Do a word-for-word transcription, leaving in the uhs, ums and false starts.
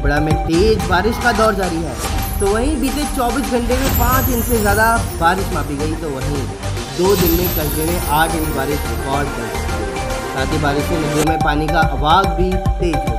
छबड़ा में तेज बारिश का दौर जारी है। तो वहीं बीते चौबीस घंटे में पाँच इंच से ज़्यादा बारिश मापी गई। तो वहीं दो दिन में कस्बे में आठ इंच बारिश रिकॉर्ड की। साथ ही बारिश से नदियों में पानी का अवाग भी तेज है।